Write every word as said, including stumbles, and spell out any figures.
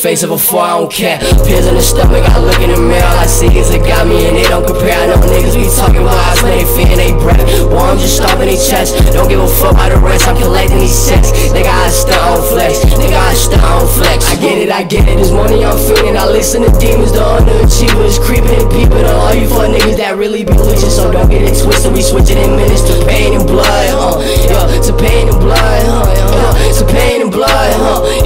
face of a four, I don't care. Pills in the stomach, I look in the mirror, all I see is it got me and they don't compare. I know niggas be talking about eyes when they feeling they breath. War, I'm just stomping their chest. Don't give a fuck about the rest, I'm collecting these sets. Nigga, I stunt on flex. Nigga, I stunt on flex. I get it, I get it, this money I'm feeling. I listen to demons, the underachievers, creeping and peeping on all you fuck niggas that really be leeching. So don't get it twisted, we switching in minutes to pain and blood, huh? Yeah, to pain and blood, huh? Yeah, to pain and blood, huh?